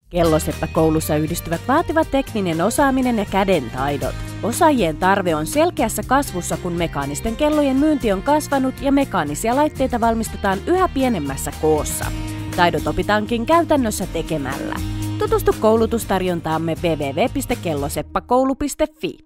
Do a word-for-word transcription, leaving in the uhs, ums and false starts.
Kelloseppäkoulussa yhdistyvät vaativa tekninen osaaminen ja kädentaidot. Osaajien tarve on selkeässä kasvussa, kun mekaanisten kellojen myynti on kasvanut ja mekaanisia laitteita valmistetaan yhä pienemmässä koossa. Taidot opitaankin käytännössä tekemällä. Tutustu koulutustarjontaamme double-u double-u double-u piste kelloseppäkoulu piste fi.